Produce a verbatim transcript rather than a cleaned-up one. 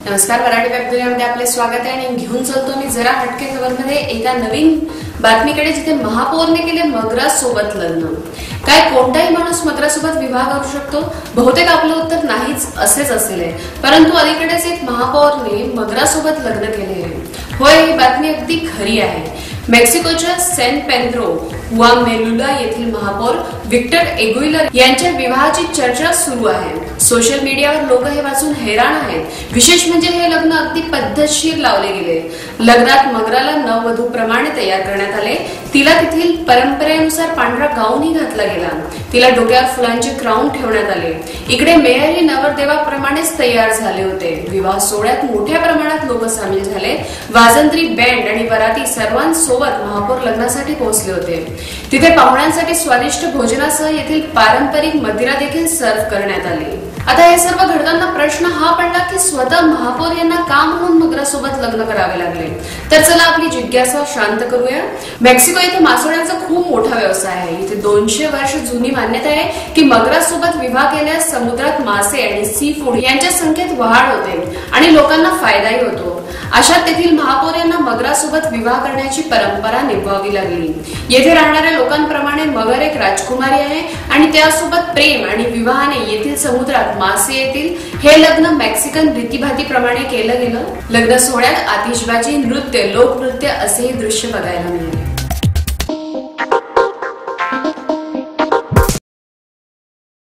नमस्कार, मराठी वेब दुनियामध्ये आपले स्वागत आहे आणि घेऊन चलतो मी जरा हटके खबरमध्ये एका नवीन बातमीकडे, जिथे महापौरने केले मगरा सोबत लग्न. काय कोणताही माणूस मगरा सोबत विवाह करू शकतो? बहुतेक आपलं उत्तर नाहीच असेच असेल, परंतु अलीकडेच एक महापौरने मगरा सोबत लग्न केले आहे. होय, ही बातमी अगदी खरी आहे. मेक्सिकोच्या सॅन पेड्रो हुआमेलुला येथील महापौर विक्टर एगुइलर यांच्या विवाहाची चर्चा सुरू आहे. सोशल मीडियावर लोक हे वाचून हैराण आहेत. विशेष म्हणजे हे लग्न अगदी पद्धतशीर लावले गेले. लग्नात मगराला नववधू प्रमाणे तयार करण्यात आले. तिला तेथील परंपरेनुसार पांढरा गाऊनही घातला गेला. तिला डोक्यावर फुलांचे क्राऊन ठेवण्यात आले. इकडे मेयरही नवरदेवाप्रमाणेच तयार झाले होते. विवाह सोहळ्यात मोठ्या प्रमाणात लोक सामील झाले. वाजंत्री, बँड आणि वराती सर्वांसोबत महापौर लग्नासाठी पोहोचले होते. तिथे पाहुण्यांसाठी स्वादिष्ट भोजनासह येथील पारंपरिक मदिरा देखील सर्व्ह करण्यात आली. आता हे सर्व घडताना प्रश्न हा पडला की स्वतः महापौर यांना का म्हणून मगरा सोबत लग्न करावे लागले? तर चला आपली जिज्ञासा शांत करूया. मेक्सिको येथे मासोळ्यांचा खूप मोठा व्यवसाय आहे. इथे दोनशे वर्ष जुनी मान्यता आहे की मगरा सोबत विवाह केल्यास समुद्रात मासे आणि सी फूड यांच्या संख्येत वाढ होते आणि लोकांना फायदाही होतो. अशात तेथील महापौर यांना मगरा सोबत विवाह करण्याची परंपरा निभवावी लागली. येथे राहणाऱ्या लोकांप्रमाणे मगर एक राजकुमारी आहे आणि त्यासोबत प्रेम आणि विवाहाने येथील समुद्रात मासे येतील. हे लग्न मेक्सिकन रीतीभातीप्रमाणे केलं गेलं. लग्न सोहळ्यात आतिषबाजी, नृत्य, लोकनृत्य असेही दृश्य बघायला मिळाले.